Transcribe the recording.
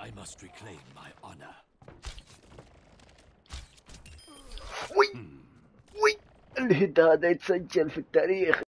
I must reclaim my honor. وي الهيد هذا يتسجل في التاريخ.